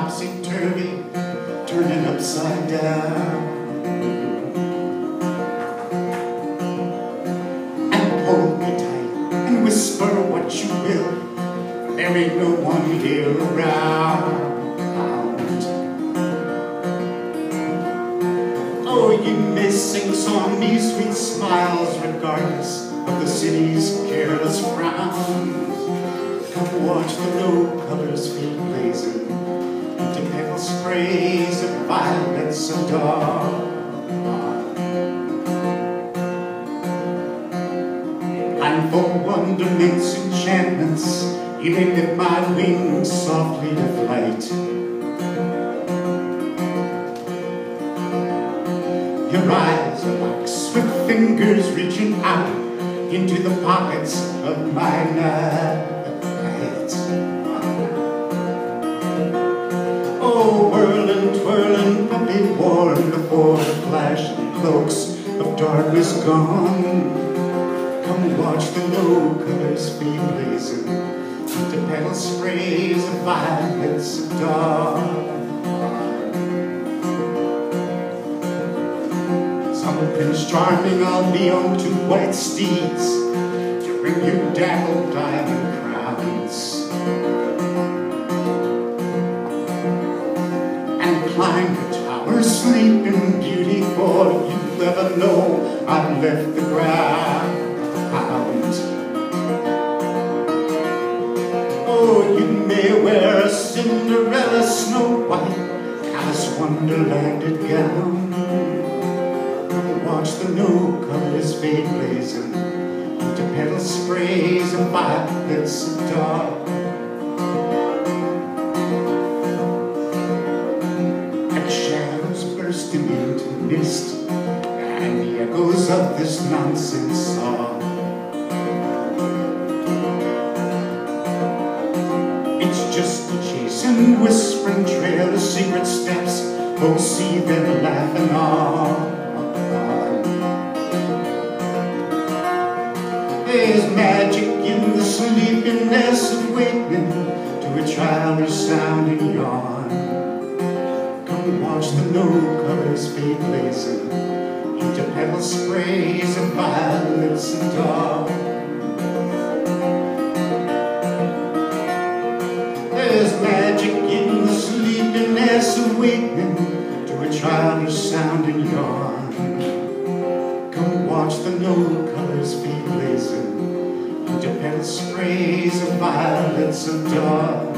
topsy-turvy, turning upside down. And hold me tight and whisper what you will, there ain't no one here around. Oh, you may sing song me sweet smiles regardless of the city's careless frowns. Come watch the low colors fade blazing into pale sprays of violets and dawn. Blindfold wonderments, enchantments, even if my wings softly to flight. Your eyes are like swift fingers reaching out into the pockets of my night. Oh, whirling, twirling, puppy worn before the flashing cloaks of darkness gone. Come watch the low colors fade blazing into petal sprays of violets of dawn. Some Prince Charming I'll be on 2 white steeds to bring you dappled diamond crowns, and climb the tower, sleep in beauty, for you'll never know I've left the ground. Oh, you may wear a Cinderella Snow White Alice Wonderlanded gown. Watch the no colors fade blazing into petal sprays of violets of dawn. And shadows bursting into mist, and the echoes of this nonsense song. It's just a chasing, whispering trail of secret steps. Oh, see them laughing on. There's magic in the sleepiness of waking to a childish sounding yawn. Come watch the no colors fade blazing into petal sprays of violets and dawn. There's magic in the sleepiness of waking to a childish sounding yawn. Come watch the no colors fade blazing into petal sprays of violets of dawn.